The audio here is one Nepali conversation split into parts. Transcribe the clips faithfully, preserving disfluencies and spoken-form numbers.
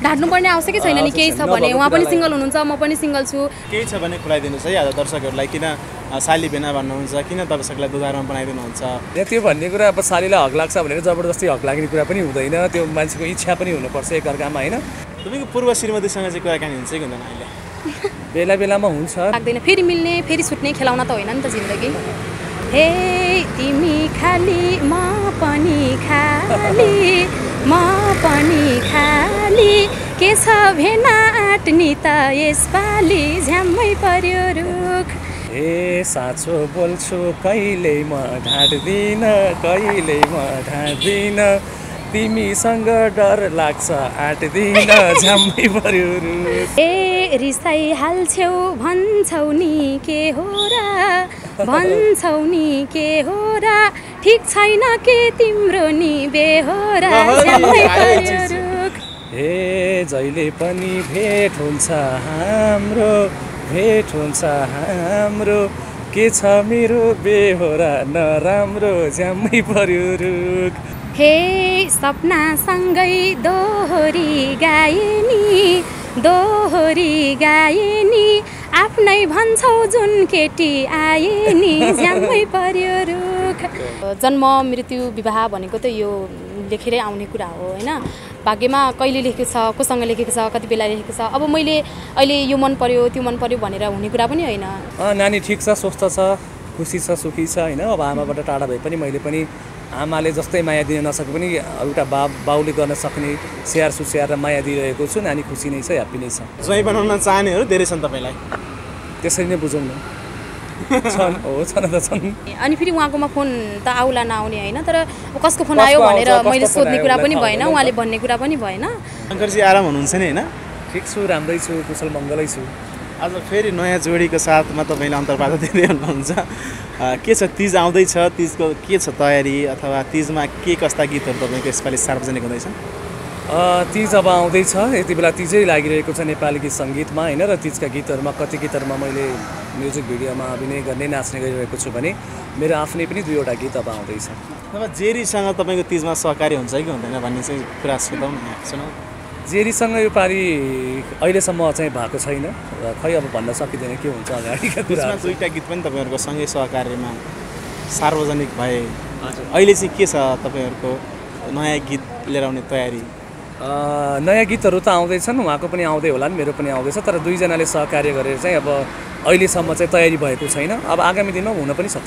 ढाट्नुपर्ने आवश्यकै छैन नि केही छ भने उहाँ पनि सिंगल हुनुहुन्छ म पनि सिंगल छु केही छ भने खुलाइदिनुहोस् है आज दर्शकहरूलाई किन साली बेना भन्नुहुन्छ किन दर्शकलाई दुधारमा बनाइदिनुहुन्छ त्यो भन्ने कुरा अब सालीलाई हक लाग्छ भनेर जबरजस्ती हक लाग्ने कुरा पनि हुँदैन त्यो मान्छेको इच्छा पनि हुनुपर्छ एकअर्कामा होइन तपाईँको पूर्व श्रीमतीसँग चाहिँ कुराकानी हुन्छ कि हुँदैन अहिले बेला बेलामा हुन्छ लाग्दैन फेरि मिल्ने फेरि छुट्ने खेलाउन त होइन नि त जिन्दगी हे तिमी खाली म पनि खाली म पनि खाली के छ भेना आट्नी त यसपालि झ्याम्मै पर्यो रुख ए साँचो बोल्छु कहिल्यै म ढाँट्दिन कहिल्यै म ढाँट्दिन तिमीसँग डर लाग्छ आँट्दिन झ्याम्मै पर्यो रुख ए रिसाइ हाल्छौ भन्छौ नि के हो र भन्छौ नि के हो र ठिक छैन के तिम्रो नि बेहोरा झ्याम्मै पर्यो रुख हे जहिले पनि भेट हुन्छ हाम्रो भेट हुन्छ हाम्रो के छ मेरो बेहोरा नराम्रो झ्याम्मै पर्यो रुख हे सपनासँगै दोहोरी गाए नि दोहोरी गाए नि आफ्नै भन्छौ जुन केटी आए नि झ्याम्मै पर्यो रुख जन्म मृत्यु विवाह भनेको त यो लेखेरै आउने कुरा हो होइन भाग्यमा कहिले लेखेको छ कोसँग लेखेको छ कति बेला लेखेको छ अब मैले अहिले यो मन पर्यो त्यो मन पर्यो भनेर हुने कुरा पनि होइन नानी ठिक छ स्वस्थ छ खुसी छ सुखी छ होइन अब आमाबाट टाढा भए पनि मैले पनि आमाले जस्तै माया दिन नसके पनि एउटा बा बाउले गर्न सक्ने स्याहार सुस्याहार र माया दिइरहेको छु नानी खुसी नै छ ह्याप्पी नै छ ज्वाइँ बनाउन चाहनेहरू धेरै छन् तपाईँलाई त्यसरी नै बुझौँ न छन् हो छन् त छन् अनि फेरि उहाँकोमा फोन त आउला नआउने होइन तर कसको फोन आयो भनेर मैले सोध्ने कुरा पनि भएन उहाँले भन्ने कुरा पनि भएन शङ्करजी आराम हुनुहुन्छ नि होइन ठिक छु राम्रै छु कुशल मङ्गलै छु आज फेरि नयाँ जोडीको साथमा तपाईँले अन्तर्वार्ता दिँदै हुनुहुन्छ के छ तिज आउँदैछ तिजको के छ तयारी अथवा तिजमा के कस्ता गीतहरू तपाईँको यसपालि सार्वजनिक हुँदैछ तिज अब आउँदैछ यति बेला तिजै लागिरहेको छ नेपाली गीत सङ्गीतमा होइन र तिजका गीतहरूमा कति गीतहरूमा मैले म्युजिक भिडियोमा अभिनय गर्ने नाच्ने गरिरहेको छु भने मेरो आफ्नै पनि दुईवटा गीत अब आउँदैछ अब जेरीसँग तपाईँको तिजमा सहकारी हुन्छ कि हुँदैन भन्ने चाहिँ कुरा सोधौँ न सुनौ जेरीसँग यो पालि अहिलेसम्म चाहिँ भएको छैन र खै अब भन्न सकिँदैन के हुन्छ अगाडिका कुरा दुईवटा गीत पनि तपाईँहरूको सँगै सहकार्यमा सार्वजनिक भए अहिले चाहिँ के छ तपाईँहरूको नयाँ गीत लिएर आउने तयारी नयाँ गीतहरू त आउँदैछन् उहाँको पनि आउँदै होला नि मेरो पनि आउँदैछ तर दुईजनाले सहकार्य गरेर चाहिँ अब अहिलेसम्म चाहिँ तयारी भएको छैन अब आगामी दिनमा हुन पनि सक्छ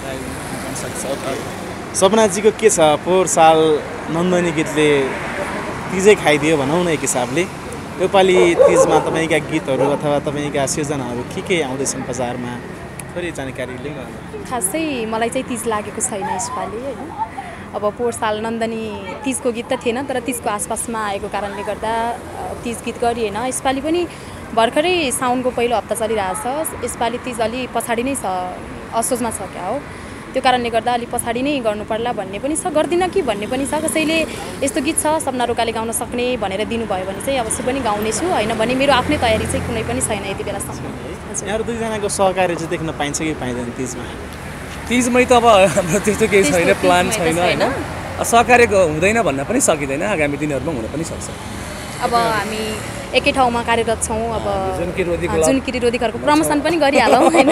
सपनाजीको के छ पोहोर साल नन्दनी गीतले तिजै खाइदियो भनौँ न एक हिसाबले योपालि तिजमा तपाईँका गीतहरू अथवा तपाईँका सिर्जनाहरू के के आउँदैछन् बजारमा थोरै जानकारी लिउँ खासै मलाई चाहिँ तिज लागेको छैन यसपालि होइन अब पोहोर साल नन्दनी तिजको गीत त थिएन तर तिजको आसपासमा आएको कारणले गर्दा तिज गीत गरिएन यसपालि पनि भर्खरै साउनको पहिलो हप्ता चलिरहेछ यसपालि तिज अलि पछाडि नै छ असोजमा छ क्या हो त्यो कारणले गर्दा अलिक पछाडि नै गर्नु पर्ला भन्ने पनि छ गर्दिनँ कि भन्ने पनि छ कसैले यस्तो गीत छ सपना रोकाले गाउन सक्ने भनेर दिनुभयो भने चाहिँ अवश्य पनि गाउनेछु होइन भने मेरो आफ्नै तयारी चाहिँ कुनै पनि छैन यति बेलासम्म यहाँहरू दुईजनाको सहकार्य चाहिँ देख्न पाइन्छ कि पाइँदैन तिजमा तिजमै त अब हाम्रो त्यस्तो केही छैन प्लान छैन होइन सहकार्य हुँदैन भन्न पनि सकिँदैन आगामी दिनहरूमा हुन पनि सक्छ अब हामी एकै ठाउँमा कार्यरत छौँ अब जुन किरीरोधीहरूको प्रमोसन पनि गरिहालौँ होइन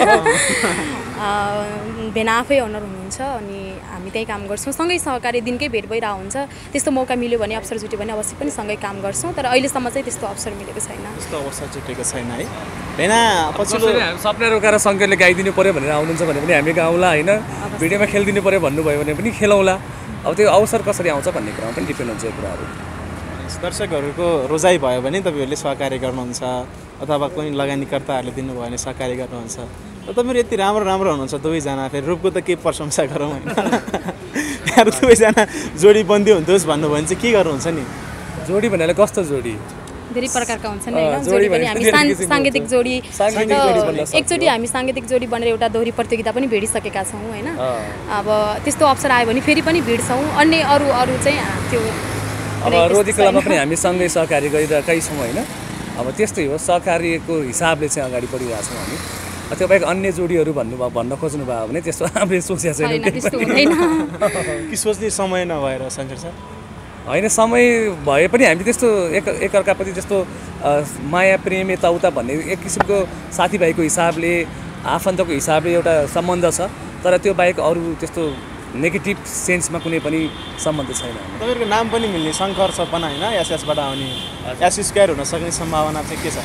भेना आफै अनर हुनुहुन्छ अनि हामी त्यही काम गर्छौँ सँगै सहकार्य दिनकै भेट भइरहेको हुन्छ त्यस्तो मौका मिल्यो भने अवसर जुट्यो भने अवश्य पनि सँगै काम गर्छौँ तर अहिलेसम्म चाहिँ त्यस्तो अवसर मिलेको छैन त्यस्तो अवसर जुटेको छैन है भेना पछिल्लो सपना रोकाएर शङ्करले गाइदिनु पऱ्यो भनेर आउनुहुन्छ भने पनि हामी गाउँला होइन भिडियोमा खेलिदिनु पऱ्यो भन्नुभयो भने पनि खेलाउँला अब त्यो अवसर कसरी आउँछ भन्ने कुरामा पनि डिपेन्ड हुन्छ यो कुराहरू दर्शकहरूको रोजाइ भयो भने तपाईँहरूले सहकार्य गर्नुहुन्छ अथवा कुनै लगानीकर्ताहरूले दिनुभयो भने सहकार्य गर्नुहुन्छ र तपाईँहरू यति राम्रो राम्रो हुनुहुन्छ दुवैजना फेरि रूपको त के प्रशंसा गरौँ होइन यहाँहरू दुवैजना जोडी बन्दी हुन्थ्योस् भन्नुभयो भने चाहिँ के गर्नुहुन्छ नि जोडी भन्नाले कस्तो जोडी धेरै प्रकारका हुन्छन् होइन जोडी पनि हामी साङ्गीतिक जोडी एकचोटि हामी साङ्गीतिक जोडी बनेर एउटा दोहोरी प्रतियोगिता पनि भिडिसकेका छौँ होइन अब त्यस्तो अवसर आयो भने फेरि पनि भिड्छौँ अन्य अरू अरू चाहिँ त्यो अब रोदी कलामा पनि हामी सँगै सहकार्य गरिरहेकै छौँ होइन अब त्यस्तै हो सहकार्यको हिसाबले चाहिँ अगाडि बढिरहेको छौँ हामी त्यो बाहेक अन्य जोडीहरू भन्नुभयो भन्न खोज्नुभयो भने त्यस्तो हामीले सोचेको छैन कि सोच्ने समय नभएर शङ्कर सर होइन समय भए पनि हामी त्यस्तो एक एकअर्काप्रति त्यस्तो माया प्रेम यताउता भन्ने एक किसिमको साथीभाइको हिसाबले आफन्तको हिसाबले एउटा सम्बन्ध छ तर त्यो बाहेक अरू त्यस्तो नेगेटिभ सेन्समा कुनै पनि सम्बन्ध छैन। तपाईँको नाम पनि मिल्ने शङ्कर सपना होइन एसएसबाट आउने एस स्क्वायर हुन सक्ने सम्भावना चाहिँ के छ?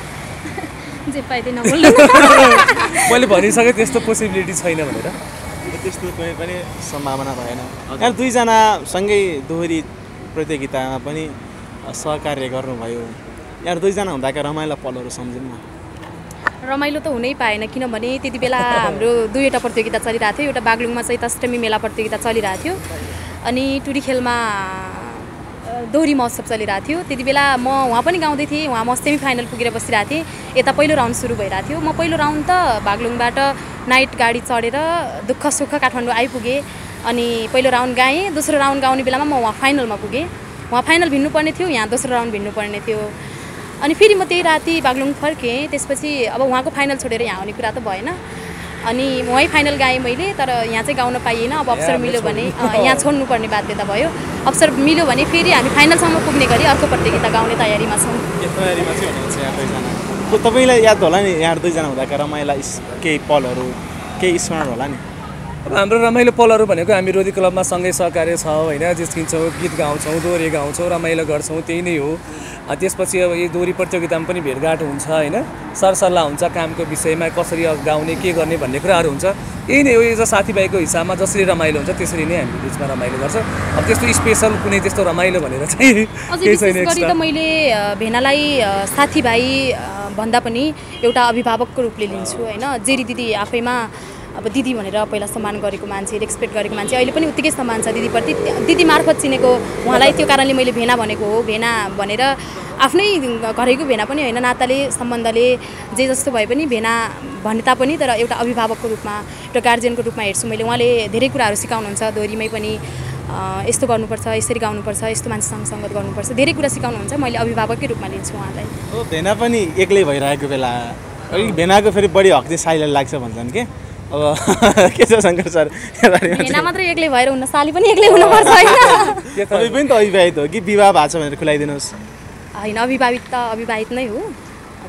जे पाइदिए नबोल्नु मैले भनिसकेँ त्यस्तो पोसिबिलिटी छैन भनेर। त्यस्तो कुनै पनि सम्भावना भएन। यहाँ दुईजना सँगै दोहोरी प्रतियोगितामा पनि सहकार्य गर्नुभयो। यहाँ दुईजना हुँदाका रमाइलो पलहरू सम्झौँ न। रमाइलो त हुनै पाएन किनभने त्यति बेला हाम्रो दुईवटा प्रतियोगिता चलिरहेको थियो। एउटा बागलुङमा चाहिँ अष्टमी मेला प्रतियोगिता चलिरहेको थियो अनि टुरी खेलमा दोहोरी महोत्सव चलिरहेको थियो। त्यति बेला म उहाँ पनि गाउँदै थिएँ, उहाँ म सेमी फाइनल पुगेर बसिरहेको थिएँ। यता पहिलो राउन्ड सुरु भइरहेको थियो। म पहिलो राउन्ड त बागलुङबाट नाइट गाडी चढेर दुःख सुख काठमाडौँ आइपुगेँ अनि पहिलो राउन्ड गाएँ। दोस्रो राउन्ड गाउने बेलामा म उहाँ फाइनलमा पुगेँ। उहाँ फाइनल भिन्नुपर्ने थियो, यहाँ दोस्रो राउन्ड भिन्नुपर्ने थियो अनि फेरि म त्यही राति बागलुङ फर्केँ। त्यसपछि अब उहाँको फाइनल छोडेर यहाँ आउने कुरा त भएन अनि वहीँ फाइनल गाएँ मैले तर यहाँ चाहिँ गाउन पाइएन। अब अवसर मिल्यो भने यहाँ छोड्नुपर्ने बाध्यता भयो। अवसर मिल्यो भने फेरि हामी फाइनलसम्म पुग्ने गरी अर्को प्रतियोगिता गाउने तयारीमा छौँ। तयारीमा चाहिँ हुनुहुन्छ यहाँ दुईजना। तपाईँलाई याद होला नि यहाँ दुईजना हुँदाका रमाइला केही पलहरू केही स्मरण होला नि? अब हाम्रो रमाइलो पलहरू भनेको हामी रोदी क्लबमा सँगै सहकार्य छ होइन, जिस्किन्छौँ, गीत गाउँछौँ, दोहोरी गाउँछौँ, रमाइलो गर्छौँ, त्यही नै हो। त्यसपछि अब यो दोहोरी प्रतियोगितामा पनि भेटघाट हुन्छ होइन, सरसल्लाह हुन्छ कामको विषयमा कसरी गाउने के गर्ने भन्ने कुराहरू हुन्छ। यही नै हो, यो साथीभाइको हिसाबमा जसरी रमाइलो हुन्छ त्यसरी नै हामी बिचमा रमाइलो गर्छ। अब त्यस्तो स्पेसल कुनै त्यस्तो रमाइलो भनेर चाहिँ केही छैन। गरी त मैले भेनालाई साथीभाइ भन्दा पनि एउटा अभिभावकको रूपले लिन्छु होइन। जेरी दिदी आफैमा अब दिदी भनेर पहिला सम्मान गरेको मान्छे, रेस्पेक्ट गरेको मान्छे, अहिले पनि उत्तिकै सम्मान छ दिदीप्रति। दिदी मार्फत चिनेको उहाँलाई, त्यो कारणले मैले भेना भनेको हो। भेना भनेर आफ्नै घरैको भेना पनि होइन, नाताले सम्बन्धले जे जस्तो भए पनि भेना भने तापनि तर एउटा अभिभावकको रूपमा एउटा गार्जियनको रूपमा हेर्छु मैले। उहाँले धेरै कुराहरू सिकाउनुहुन्छ दोहोरीमै पनि, यस्तो गर्नुपर्छ, यसरी गाउनुपर्छ, यस्तो मान्छेसँग सङ्गत गर्नुपर्छ, धेरै कुरा सिकाउनुहुन्छ। मैले अभिभावककै रूपमा लिन्छु उहाँलाई। हो, भेना पनि एक्लै भइरहेको बेला भेनाको फेरि बढी हक चाहिँ साइलेन्ट लाग्छ भन्छन् के? अब के छ शङ्कर सर? भेना मात्रै एक्लै भएर हुन्न, साली पनि एक्लै हुनुपर्छ होइन? तपाईँ पनि त अविवाहित हो कि विवाह भएको छ भनेर खुलाइदिनुहोस्। होइन, अविवाहित त अविवाहित नै हो। अब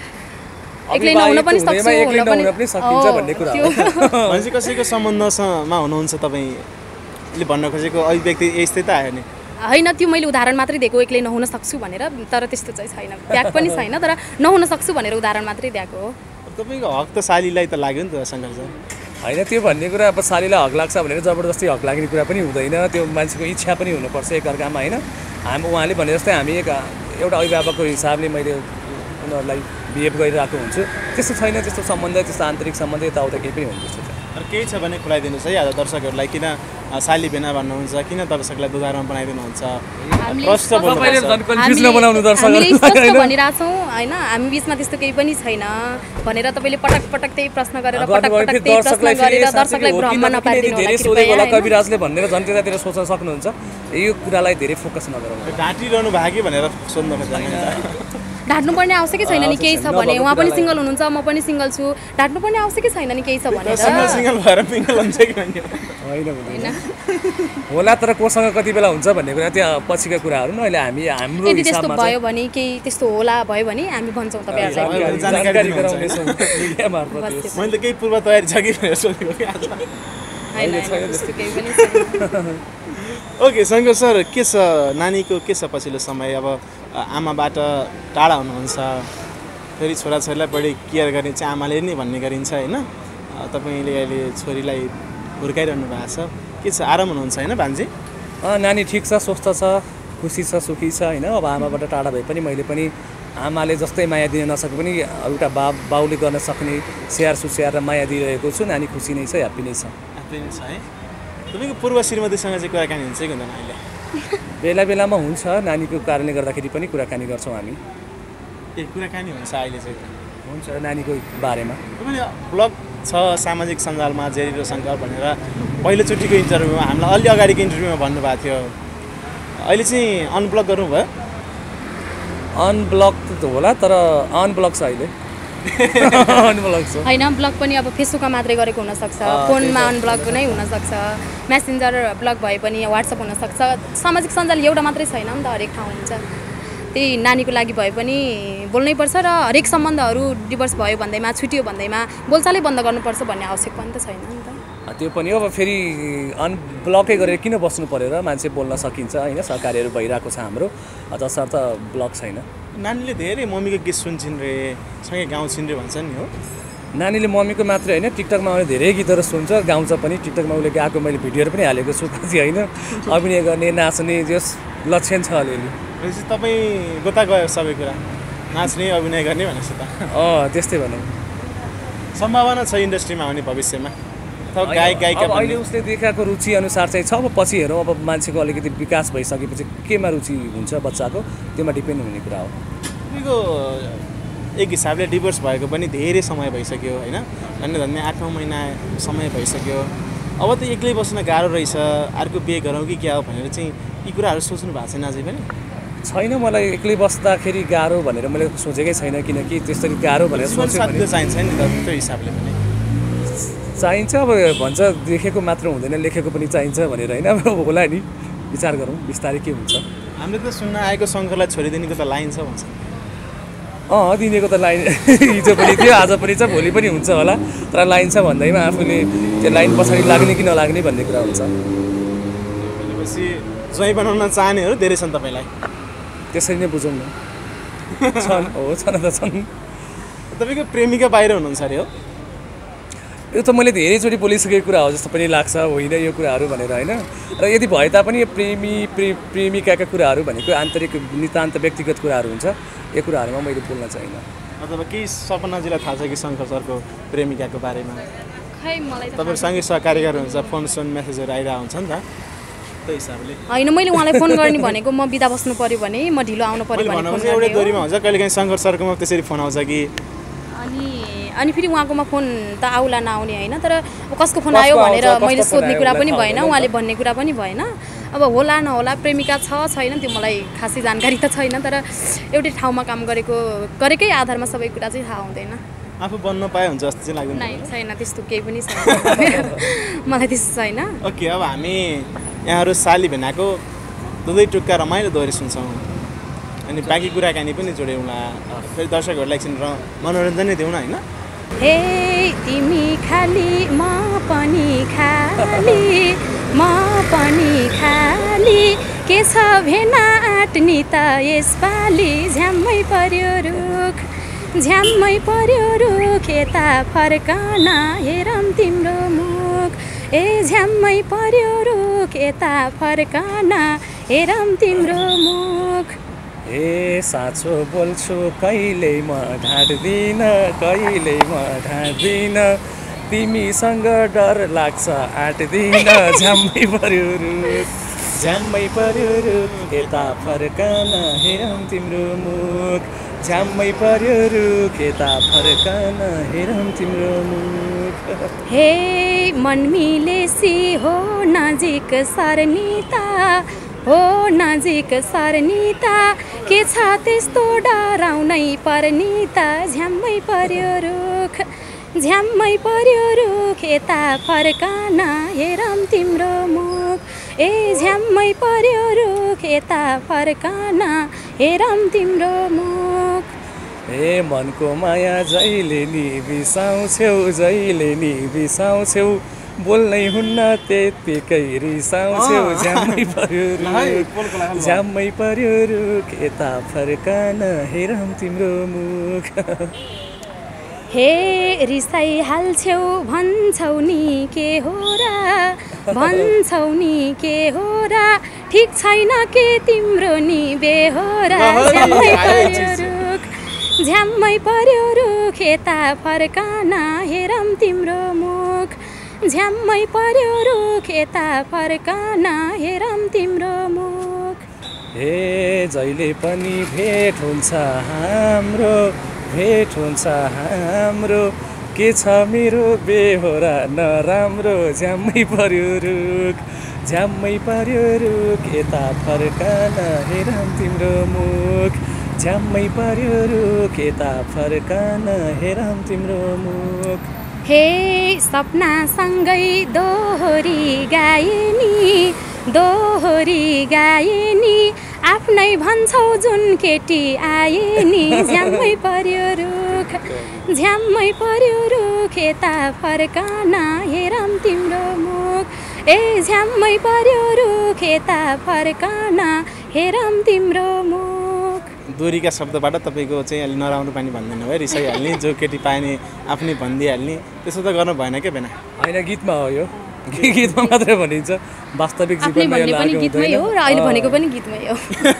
एक्लै नहुन पनि सक्छु, हुन पनि सकिन्छ भन्ने कुरा हो। भनेपछि कसैको सम्बन्धमा हुनुहुन्छ तपाईँले भन्न खोजेको अभिव्यक्ति यस्तै त आयो नि? होइन, त्यो मैले उदाहरण मात्रै दिएको एक्लै नहुन सक्छु भनेर, तर त्यस्तो चाहिँ छैन, त्याग पनि छैन, तर नहुन सक्छु भनेर उदाहरण मात्रै दिएको हो। तपाईँको हक त सालीलाई त लाग्यो नि त शङ्कर सर? होइन, त्यो भन्ने कुरा अब सालीलाई हक लाग्छ भनेर जबरजस्ती हक लाग्ने कुरा पनि हुँदैन। त्यो मान्छेको इच्छा पनि हुनुपर्छ एकअर्कामा होइन। हामी उहाँले भने जस्तै हामी एक एउटा अभिभावकको हिसाबले मैले उनीहरूलाई बिहेभ गरिरहेको हुन्छु। त्यस्तो छैन, त्यस्तो सम्बन्ध, त्यस्तो आन्तरिक सम्बन्ध यताउता केही पनि हुनु त्यस्तो छ। केही छ भने खुलाइदिनुहोस् है आज दर्शकहरूलाई, किन साली भेना भन्नुहुन्छ, किन दर्शकलाई उदाहरण बनाइदिनुहुन्छ? भनिरहेछौँ होइन, हामी बिचमा त्यस्तो केही पनि छैन भनेर तपाईँले पटक पटक त्यही प्रश्न गरेर पटक पटक त्यही प्रश्न गरेर दर्शकलाई भ्रममा नपारिदिनु होला। कविराजले भनेर झन् त्यतातिर सोच्न सक्नुहुन्छ, यो कुरालाई धेरै फोकस नगरौँ। ढाँटिरहनु भयो कि भनेर सोध्नु खोज्दैन। ढाँट्नुपर्ने आवश्यकै छैन नि, केही छ भने। उहाँ पनि सिङ्गल हुनुहुन्छ, म पनि सिङ्गल छु, ढाँट्नुपर्ने आवश्यकै छैन नि केही छ भने। सिङ्गल भएर पिङ्गल हुन्छ कि भन्ने होइन होला, तर कोसँग कति बेला हुन्छ भन्ने कुरा त्यहाँ पछिका कुराहरू न। अहिले हामी हाम्रो यदि त्यस्तो भयो भने, केही त्यस्तो होला भयो भने हामी भन्छौँ तपाईँहरूलाई। जानकारी गराउनेछौँ। मैले त केही पूर्व तयारी छ कि भनेर सोधेको कि आज। ओके शङ्कर सर, के छ नानीको, के छ पछिल्लो समय? अब आमाबाट टाढा हुनुहुन्छ, फेरि छोराछोरीलाई बढी केयर गर्ने चाहिँ आमाले नै भन्ने गरिन्छ होइन। तपाईँले अहिले छोरीलाई हुर्काइरहनु भएको छ, के छ आराम हुनुहुन्छ होइन भान्जी? नानी ठिक छ, स्वस्थ छ, खुसी छ, सुखी छ होइन। अब आमाबाट टाढा भए पनि मैले पनि आमाले जस्तै माया दिन नसके पनि एउटा बा बाउले गर्न सक्ने स्याहार सुस्याहार र माया दिइरहेको छु। नानी खुसी नै छ, ह्याप्पी नै छ। ह्याप्पी नै छ है। तपाईँको पूर्व श्रीमतीसँग चाहिँ कुराकानी हुन्छ कि हुँदैन अहिले? बेला बेलामा हुन्छ, नानीको कारणले गर्दाखेरि पनि कुराकानी गर्छौँ हामी। ए कुराकानी हुन्छ अहिले चाहिँ? हुन्छ, नानीको बारेमा। तपाईँले ब्लग छ सामाजिक सञ्जालमा जेरी र शङ्कर भनेर पहिलोचोटिको इन्टरभ्यूमा हामीलाई अलि अगाडिको इन्टरभ्यूमा भन्नुभएको थियो, अहिले चाहिँ अनब्लक गर्नुभयो? अनब्लक त होला, तर अनब्लक छ अहिले। अनब्लक छ होइन ब्लक पनि अब फेसबुकमा मात्रै गरेको हुनसक्छ, फोनमा अनब्लक नै हुनसक्छ, मेसेन्जर ब्लक भए पनि वाट्सएप हुनसक्छ। सामाजिक सञ्जाल एउटा मात्रै छैन नि त, हरेक ठाउँ हुन्छ। त्यही नानीको लागि भए पनि बोल्नै पर्छ र हरेक सम्बन्धहरू डिभोर्स भयो भन्दैमा छुट्यो भन्दैमा बोलचालै बन्द गर्नुपर्छ भन्ने आवश्यक पनि त छैन नि त। त्यो पनि अब फेरि अनब्लकै गरेर किन बस्नु पर्यो र मान्छे बोल्न सकिन्छ होइन, सहकार्यहरू भइरहेको छ हाम्रो, तसर्थ ब्लक छैन। नानीले धेरै मम्मीको गीत सुन्छन् रे, सँगै गाउँछिन् रे भन्छन् नि हो। नानीले मम्मीको मात्रै होइन टिकटकमा आउने धेरै गीतहरू सुन्छ, गाउँछ पनि। टिकटकमा उसले गाएको मैले भिडियोहरू पनि हालेको छु पछि होइन, अभिनय गर्ने नाच्ने जस लक्षण छ अलिअलि। भनेपछि तपाईँ गोता गयो सबै कुरा, नाच्ने अभिनय गर्ने भनेपछि त अँ त्यस्तै भनौँ। सम्भावना छ इन्डस्ट्रीमा आउने भविष्यमा, अथवा गायक गायिका अब अहिले उसले देखाएको रुचि अनुसार चाहिँ छ। अब पछि हेरौँ, अब मान्छेको अलिकति विकास भइसकेपछि केमा रुचि हुन्छ बच्चाको, त्योमा डिपेन्ड हुने कुरा हो। तपाईँको एक हिसाबले डिभोर्स भएको पनि धेरै समय भइसक्यो होइन, धन्य धन्य आठ नौ महिना समय भइसक्यो। अब त एक्लै बस्न गाह्रो रहेछ, अर्को बिहे गरौँ कि क्या हो भनेर चाहिँ यी कुराहरू सोच्नु भएको छैन अझै पनि? छैन, मलाई एक्लै बस्दाखेरि गाह्रो भनेर मैले सोचेकै छैन, किनकि त्यसरी गाह्रो भनेर सोचेँ भने चाहिन्छ नि त त्यो हिसाबले पनि चाहिन्छ। अब भन्छ देखेको मात्र हुँदैन, लेखेको पनि चाहिन्छ भनेर होइन, अब होला नि, विचार गरौँ बिस्तारै के हुन्छ। हामीले त सुन्न आएको शङ्करलाई छोडिदिनेको त लाइन छ भन्छ। अँ दिनेको त लाइन हिजो पनि थियो, आज पनि छ, भोलि पनि हुन्छ होला, तर लाइन छ भन्दैमा आफूले त्यो लाइन पछाडि लाग्ने कि नलाग्ने भन्ने कुरा हुन्छ। भनेपछि ज्वाइँ बनाउन चाहनेहरू धेरै छन् तपाईँलाई? त्यसरी नै बुझौँ न, छन् हो, छन् त छन्। तपाईँको प्रेमिका बाहिर हुनुहुन्छ अरे हो? यो त मैले धेरैचोटि बोलिसकेको कुरा हो जस्तो पनि लाग्छ, होइन यो कुराहरू भनेर होइन। र यदि भए तापनि यो प्रेमी प्रे प्रेमिकाका कुराहरू भनेको आन्तरिक नितान्त व्यक्तिगत कुराहरू हुन्छ, यो कुराहरूमा मैले बोल्न चाहिनँ। अथवा केही सपनाजीलाई थाहा छ कि शङ्कर सरको प्रेमिकाको बारेमा? खै मलाई त तपाईँहरूसँगै सहकार्य हुन्छ, फोन सोन मेसेजहरू आइरहेको हुन्छ नि त, त्यो हिसाबले होइन। मैले उहाँलाई फोन गर्ने भनेको म बिदा बस्नु पऱ्यो भने, म ढिलो आउनु पऱ्यो भने फोन एउटै गर्ने हो। दोरीमा हुन्छ, कहिलेकाहीँ शङ्कर सरकोमा त्यसरी फोन आउँछ कि? अनि अनि फेरि उहाँकोमा फोन त आउला नआउने होइन, तर कसको फोन आयो भनेर मैले सोध्ने कुरा पनि भएन, उहाँले भन्ने कुरा पनि भएन। अब होला नहोला प्रेमिका छ छैन त्यो मलाई खासै जानकारी त छैन, तर एउटै ठाउँमा काम गरेको गरेकै आधारमा सबै कुरा चाहिँ थाहा हुँदैन। आफू बन्न पाए हुन्छ जस्तो चाहिँ लाग्दैन? नै छैन, त्यस्तो केही पनि छैन मलाई, त्यस्तो छैन। ओके, अब हामी यहाँहरू साली भेनाको दुधै टुक्का रमाइलो दोहोरी सुन्छौँ, अनि बाँकी कुराकानी पनि जोड्यौँला, फेरि दर्शकहरूलाई एकछिन र मनोरञ्जन नै देऊ न होइन। हे तिमी खाली म पनि खाली, म पनि खाली, के छ भेना आँट्नी त यसपालि, झ्याम्मै पर्यो रुख, झ्याम्मै पर्यो रुख, यता फर्कन हेरौँ तिम्रो मुख, ए झ्याम्मै पर्यो रुख, यता फर्कन हेरौँ तिम्रो मुख। ए साँचो बोल्छु कहिल्यै म ढाँट्दिन, कहिल्यै म ढाँट्दिन, तिमीसँग डर लाग्छ आँट्दिन, झ्याम्मै पर्यो रुख, झ्याम्मै पर्यो रुख, यता फर्कन हेरौँ तिम्रो मुख, झ्याम्मै पर्यो रुख, यता फर्कन हेरौँ तिम्रो मुख। हे मन मिलेसी हो नजिक सर्निता, हो नजिक सर्निता, के छ त्यस्तो डराउनै पर्नी त, झ्याम्मै पर्यो रुख, झ्याम्मै पर्यो रुख, यता फर्कन हेरौँ तिम्रो मुख, ए झ्याम्मै पर्यो रुख, यता फर्कन हेरौँ तिम्रो मुख। ए मनको माया जहिले नि बिसाउँछौ, जहिले नि बिसाउँछौ, बोल्नै हुन्न त्यत्तिकै रिसाउँछौ, झ्याम्मै पर्यो रुख, झ्याम्मै पर्यो रुख, यता फर्कन हेरौँ तिम्रो मुख। हे रिसाइहाल्छौ भन्छौ नि के हो र, भन्छौ नि के हो र, ठिक छैन के तिम्रो नि बेहोरा, झ्याम्मै पर्यो रुख, झ्याम्मै पर्यो रुख, यता फर्कन हेरौँ तिम्रो मुख, झ्याम्मै पर्यो रुख, यता फर्कन हेरौँ तिम्रो मुख। हे जहिले पनि भेट हुन्छ हाम्रो, भेट हुन्छ हाम्रो, के छ मेरो बेहोरा नराम्रो, झ्याम्मै पर्यो रुख, झ्याम्मै पर्यो रुख, यता फर्कन हेरौँ तिम्रो मुख, झ्याम्मै पर्यो रुख यता फर्कन हेरौँ तिम्रो मुख। हे सपनासँगै दोहोरी गाए नि दोहोरी गाए नि आफ्नै भन्छौ जुन केटी आए नि झ्याम्मै पर्यो रुख झ्याम्मै पर्यो रुख यता फर्कन हेरौँ तिम्रो मुख। ए झ्याम्मै पर्यो रुख यता फर्कन हेरौँ तिम्रो मुख। दोरीका शब्दबाट तपाईँको चाहिँ अलि नराम्रो पानी भन्दैन भयो, रिसाइहाल्ने, जो केटी पाए नि आफ्नै भनिदिइहाल्ने, त्यसो त गर्नु भएन क्या बेना? होइन, गीतमा हो यो, गीतमा मात्रै भनिन्छ, वास्तविक जीवनमा भन्ने पनि गीतमै हो र अहिले भनेको पनि गीतमै हो।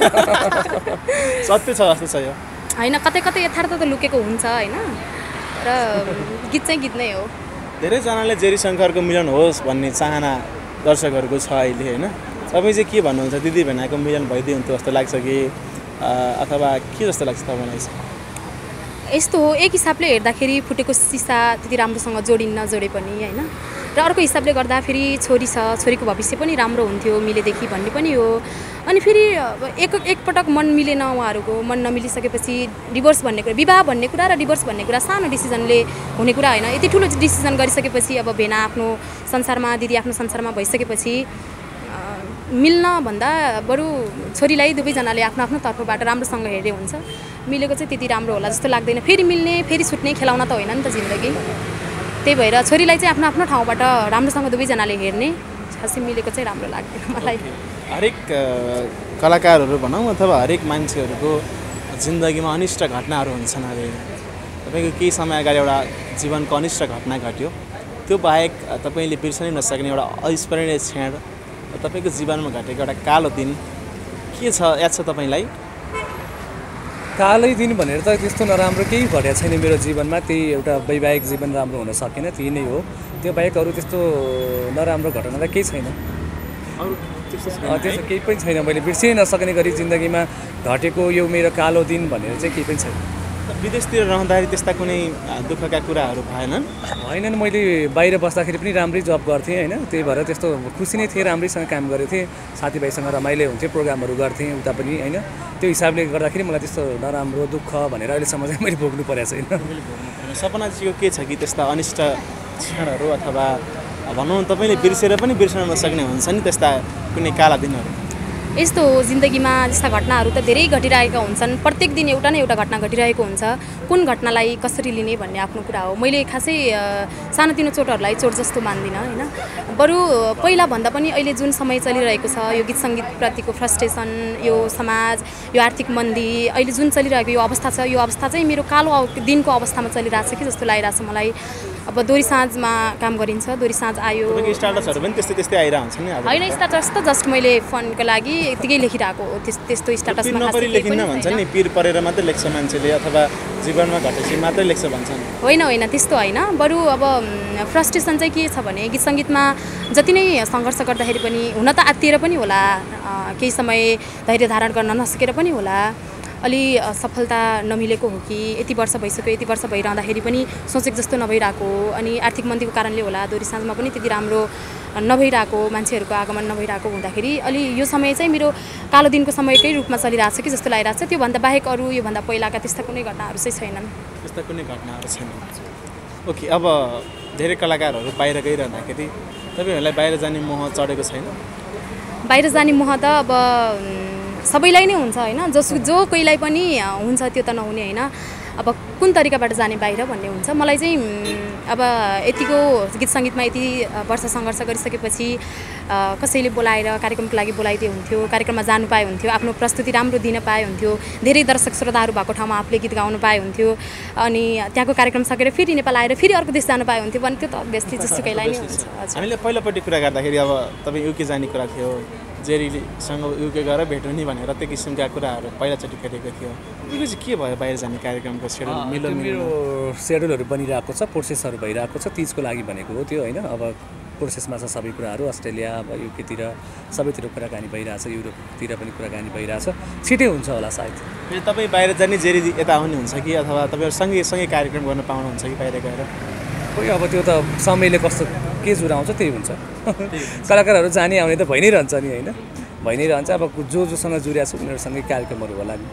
सत्य छ जस्तो छ यो। होइन, कतै कतै यथार्थ त लुकेको हुन्छ होइन, र गीत चाहिँ गीत नै हो। धेरैजनाले जेरी शङ्करको मिलन होस् भन्ने चाहना दर्शकहरूको छ अहिले होइन। तपाईँ चाहिँ के भन्नुहुन्छ? दिदी भेनाको मिलन भइदियो हुन्थ्यो जस्तो लाग्छ कि अथवा के जस्तो लाग्छ तपाईँलाई चाहिँ? यस्तो हो, एक हिसाबले हेर्दाखेरि फुटेको सिसा त्यति राम्रोसँग जोडिन्न जोडे पनि होइन, र अर्को हिसाबले गर्दा फेरि छोरी छ, छोरीको भविष्य पनि राम्रो हुन्थ्यो मिलेदेखि भन्ने पनि हो। अनि फेरि एक एकपटक मन मिलेन उहाँहरूको, मन नमिलिसकेपछि डिभोर्स भन्ने कुरा, विवाह भन्ने कुरा र डिभोर्स भन्ने कुरा सानो डिसिजनले हुने कुरा होइन। यति ठुलो डिसिजन गरिसकेपछि अब भेना आफ्नो संसारमा, दिदी आफ्नो संसारमा भइसकेपछि मिल्न भन्दा बरु छोरीलाई दुवैजनाले आफ्नो आफ्नो तर्फबाट राम्रोसँग हेर्ने हुन्छ। मिलेको चाहिँ त्यति राम्रो होला जस्तो लाग्दैन। फेरि मिल्ने फेरि छुट्ने खेलाउन त होइन नि त जिन्दगी। त्यही भएर छोरीलाई चाहिँ आफ्नो आफ्नो ठाउँबाट राम्रोसँग दुवैजनाले हेर्ने, खासै मिलेको चाहिँ राम्रो लाग्दैन मलाई। हरेक कलाकारहरू भनौँ अथवा हरेक मान्छेहरूको जिन्दगीमा अनिष्ट घटनाहरू हुन्छन्। अरे तपाईँको केही समय अगाडि एउटा जीवनको अनिष्ट घटना घट्यो, त्यो बाहेक तपाईँले बिर्सनै नसक्ने एउटा अविस्मरणीय क्षण तपाईँको जीवनमा घटेको एउटा कालो दिन के छ, याद छ तपाईँलाई? कालै दिन भनेर त त्यस्तो नराम्रो केही घटेको छैन मेरो जीवनमा, त्यही एउटा वैवाहिक जीवन राम्रो हुन सकेन, त्यही नै हो। त्यो बाहेक अरू त्यस्तो नराम्रो घटना त केही छैन, त्यस्तो केही पनि छैन। मैले बिर्सिनै नसक्ने गरी जिन्दगीमा घटेको यो मेरो कालो दिन भनेर चाहिँ केही पनि छैन। विदेशतिर रहँदाखेरि त्यस्ता कुनै दुःखका कुराहरू भएनन्? होइनन्, मैले बाहिर बस्दाखेरि पनि राम्रै जब गर्थेँ होइन, त्यही भएर त्यस्तो खुसी नै थिएँ, राम्रैसँग काम गरेको थिएँ, साथीभाइसँग रमाइलो हुन्थ्यो, प्रोग्रामहरू गर्थेँ उता पनि होइन। त्यो हिसाबले गर्दाखेरि मलाई त्यस्तो नराम्रो दुःख भनेर अहिलेसम्म चाहिँ मैले भोग्नु परेको छैन। सपनाजीको के छ कि त्यस्ता अनिष्ट क्षणहरू अथवा भनौँ तपाईँले बिर्सेर पनि बिर्सन नसक्ने हुन्छ नि त्यस्ता कुनै काला दिनहरू? यस्तो हो, जिन्दगीमा यस्ता घटनाहरू त धेरै घटिरहेका हुन्छन्। प्रत्येक दिन एउटा न एउटा घटना घटिरहेको हुन्छ। कुन घटनालाई कसरी लिने भन्ने आफ्नो कुरा हो। मैले खासै सानोतिनो चोटहरूलाई चोट जस्तो मान्दिनँ होइन। बरु पहिला भन्दा पनि अहिले जुन समय चलिरहेको छ, यो गीत सङ्गीतप्रतिको फ्रस्ट्रेसन, यो समाज, यो आर्थिक मन्दी, अहिले जुन चलिरहेको यो अवस्था छ, यो अवस्था चाहिँ मेरो कालो दिनको अवस्थामा चलिरहेको छ कि जस्तो लागिरहेको छ मलाई। अब दोरी साँझमा काम गरिन्छ, दोरी साँझ आयो, स्टाटसहरू पनि त्यस्तै त्यस्तै आइरहेको हुन्छ नि। होइन, स्टाटस त जस्ट मैले फनको लागि यतिकै लेखिरहेको हो, त्यस्तो स्टाटसमा लेखिन्न भन्छ नि, पिर परेर मात्रै लेख्छ मान्छेले अथवा जीवनमा घटेपछि मात्रै लेख्छ भन्छन्। होइन होइन, त्यस्तो होइन। बरु अब फ्रस्ट्रेसन चाहिँ के छ भने गीत सङ्गीतमा जति नै सङ्घर्ष गर्दाखेरि पनि, हुन त आत्तिएर पनि होला, केही समय धैर्य धारण गर्न नसकेर पनि होला, अलि सफलता नमिलेको हो कि यति वर्ष भइसक्यो, यति वर्ष भइरहँदाखेरि पनि सोचेको जस्तो नभइरहेको, अनि आर्थिक मन्दीको कारणले होला, दोरी साँझमा पनि त्यति राम्रो नभइरहेको, मान्छेहरूको आगमन नभइरहेको हुँदाखेरि अलि यो समय चाहिँ मेरो कालो दिनको समयकै रूपमा चलिरहेको छ कि जस्तो लागिरहेको छ। त्योभन्दा बाहेक अरू योभन्दा पहिलाका त्यस्ता कुनै घटनाहरू चाहिँ छैनन्। त्यस्ता कुनै घटनाहरू छैनन्। ओके, अब धेरै कलाकारहरू बाहिर गइरहँदाखेरि तपाईँहरूलाई बाहिर जाने मोह चढेको छैन? बाहिर जाने मोह त अब सबैलाई नै हुन्छ होइन, जस जो कोहीलाई पनि हुन्छ, त्यो त नहुने होइन। अब कुन तरिकाबाट जाने बाहिर भन्ने हुन्छ। मलाई चाहिँ अब यतिको गीत सङ्गीतमा यति वर्ष सङ्घर्ष गरिसकेपछि कसैले बोलाएर कार्यक्रमको लागि बोलाइदिए हुन्थ्यो, कार्यक्रममा जानु पाए हुन्थ्यो, आफ्नो प्रस्तुति राम्रो दिन पाए हुन्थ्यो, धेरै दर्शक श्रोताहरू भएको ठाउँमा आफूले गीत गाउनु पाए हुन्थ्यो, अनि त्यहाँको कार्यक्रम सकेर फेरि नेपाल आएर फेरि अर्को देश जानु पाए हुन्थ्यो भने त्यो त अभियसली जसुकैलाई नै हुन्छ। हामीले पहिलोपट्टि कुरा गर्दाखेरि अब तपाईँ युके जाने कुरा थियो, जेरीसँग युके गएर भेट्नु नि भनेर त्यो किसिमका कुराहरू पहिलाचोटि गरेको थियो। यो चाहिँ के भयो बाहिर जाने कार्यक्रमको सेड्युल? मिलो मेरो सेड्युलहरू बनिरहेको छ, प्रोसेसहरू भइरहेको छ, तिजको लागि भनेको हो त्यो होइन। अब प्रोसेसमा छ सबै कुराहरू, अस्ट्रेलिया अब युकेतिर सबैतिर कुराकानी भइरहेछ, युरोपतिर पनि कुराकानी भइरहेछ, छिटै हुन्छ होला सायद। फेरि तपाईँ बाहिर जाने जेरी यता आउनुहुन्छ कि अथवा तपाईँहरू सँगै सँगै कार्यक्रम गर्न पाउनुहुन्छ कि बाहिर गएर? खोइ अब त्यो त समयले कस्तो के जुराउँछ त्यही हुन्छ। कलाकारहरू जाने आउने त भइ नै रहन्छ नि होइन, भइ नै रहन्छ। अब जो जोसँग जुरिया छ उनीहरूसँगै कार्यक्रमहरू होला नि।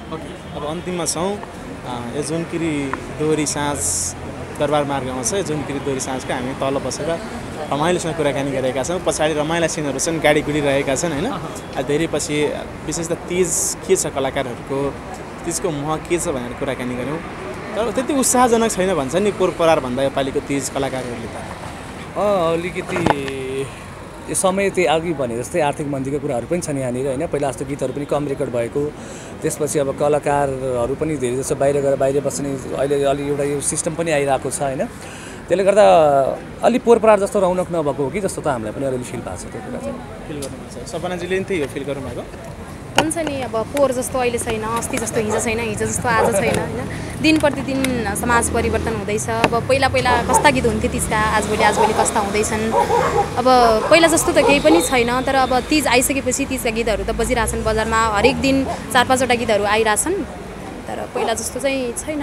ओके, अब अन्तिममा छौँ। यो जुनकिरी दोहोरी साँझ दरबार मार्गमा छ। यो जुनकिरी दोहोरी साँझको हामी तल बसेर रमाइलोसँग कुराकानी गरेका छौँ। पछाडि रमाइला सिनहरू छन्, गाडी गुडिरहेका छन् होइन। धेरै पछि विशेष त तिज के छ कलाकारहरूको, तिजको मोह के छ भनेर कुराकानी गऱ्यौँ। तर त्यति उत्साहजनक छैन भन्छ नि पोहोर परार भन्दा योपालिको तिज कलाकारहरूले त। अलिकति यो समय त्यही अघि भने जस्तै आर्थिक मन्दीको कुराहरू पनि छन् यहाँनिर होइन। पहिला जस्तो गीतहरू पनि कम रेकर्ड भएको, त्यसपछि अब कलाकारहरू पनि धेरै जस्तो बाहिर गएर बाहिर बस्ने अहिले अलि एउटा यो सिस्टम पनि आइरहेको छ होइन। त्यसले गर्दा अलिक पोहोर परार जस्तो रौनक नभएको हो कि जस्तो त हामीलाई पनि अलिअलि फिल भएको छ त्यो कुरा चाहिँ। फिल गर्नुहुन्छ सपनाजीले पनि त्यही हो फिल गर्नुभएको? हुन्छ नि, अब पोहोर जस्तो अहिले छैन, अस्ति जस्तो हिजो छैन, हिजो जस्तो आज छैन होइन। दिन प्रतिदिन समाज परिवर्तन हुँदैछ। अब पहिला पहिला कस्ता गीत हुन्थे तिजका, आजभोलि आजभोलि कस्ता हुँदैछन्। अब पहिला जस्तो त केही पनि छैन, तर अब तिज आइसकेपछि तिजका गीतहरू त बजिरहेछन् बजारमा, हरेक दिन चार पाँचवटा गीतहरू आइरहेछन्। तर पहिला जस्तो चाहिँ छैन।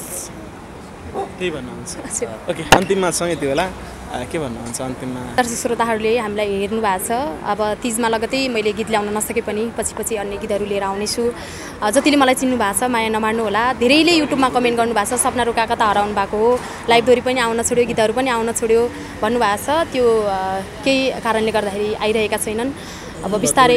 त्यही भन्नुहुन्छ? ओके, अन्तिममा छौँ यति बेला, के भन्नुहुन्छ अन्तिममा? दर्शक श्रोताहरूले हामीलाई हेर्नु भएको छ। अब तिजमा लगतै मैले गीत ल्याउन नसके पनि पछि पछि अन्य गीतहरू लिएर आउनेछु। जतिले मलाई चिन्नु भएको छ माया नमार्नु होला। धेरैले युट्युबमा कमेन्ट गर्नुभएको छ सपना रोका कता हराउनु भएको हो, लाइभ दोहोरी पनि आउन छोड्यो, गीतहरू पनि आउन छोड्यो भन्नुभएको छ। त्यो केही कारणले गर्दाखेरि आइरहेका छैनन्। अब बिस्तारै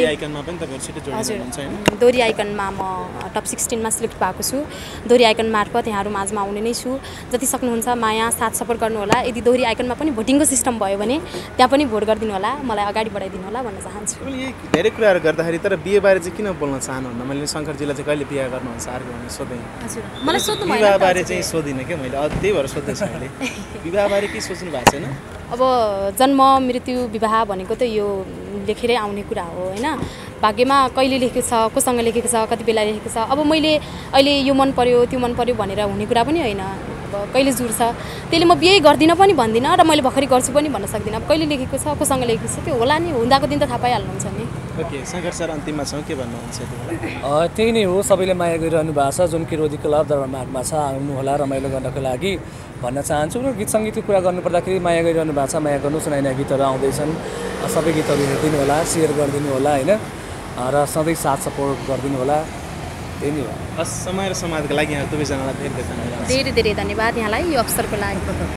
हजुर दोहोरी आइकनमा म टप सिक्सटिनमा सिलेक्ट भएको छु। दोहोरी आइकन मार्फत यहाँहरू माझमा आउने नै छु। जति सक्नुहुन्छ माया साथ सपोर्ट गर्नु होला। यदि दोहोरी आइकनमा पनि भोटिङको सिस्टम भयो भने त्यहाँ पनि भोट गरिदिनु होला, मलाई अगाडि बढाइदिनु होला भन्न चाहन्छु। यही धेरै कुराहरू गर्दाखेरि तर बिहेबारे चाहिँ किन बोल्न चाहनुहुन्न? मैले शङ्करजीलाई चाहिँ कहिले बिहे गर्नुहुन्छ अर्को भने सोधेँ। हजुर मलाई सोध्नु भएन, विवाहबारे चाहिँ सोधिनँ क्या मैले, त्यही भएर सोध्दैछु मैले। विवाहबारे के सोच्नु भएको छैन? अब जन्म मृत्यु विवाह भनेको त यो लेखेरै आउने कुरा हो होइन। भाग्यमा कहिले लेखेको छ, कोसँग लेखेको छ, कति बेला लेखेको छ। अब मैले अहिले यो मन पर्यो त्यो मन पर्यो भनेर हुने कुरा पनि होइन। अब कहिले जुर्छ त्यसले म बिहे गर्दिनँ पनि भन्दिनँ र मैले भर्खरै गर्छु पनि भन्न सक्दिनँ। अब कहिले लेखेको छ, कोसँग लेखेको छ त्यो होला नि, हुँदाको दिन त थाहा पाइहाल्नुहुन्छ नि। ओके, शङ्कर सर अन्तिममा छौँ, के भन्नुहुन्छ? त्यही नै हो, सबैले माया गरिरहनु भएको छ। जुन किरोदी क्लब दरबार मार्गमा छ, आउनु होला रमाइलो गर्नको लागि भन्न चाहन्छु। र गीत सङ्गीतको कुरा गर्नुपर्दाखेरि माया गरिरहनु भएको छ, माया गर्नुहोस्। नयाँ नयाँ गीतहरू आउँदैछन्, सबै गीतहरू हेरिदिनु होला, सेयर गरिदिनु होला होइन, र सधैँ साथ सपोर्ट गरिदिनु होला। त्यही नै हो। हस्, समय र समाजको लागि यहाँ दुवैजनालाई धेरै धेरै धन्यवाद। धेरै धेरै धन्यवाद यहाँलाई यो अवसरको लागि।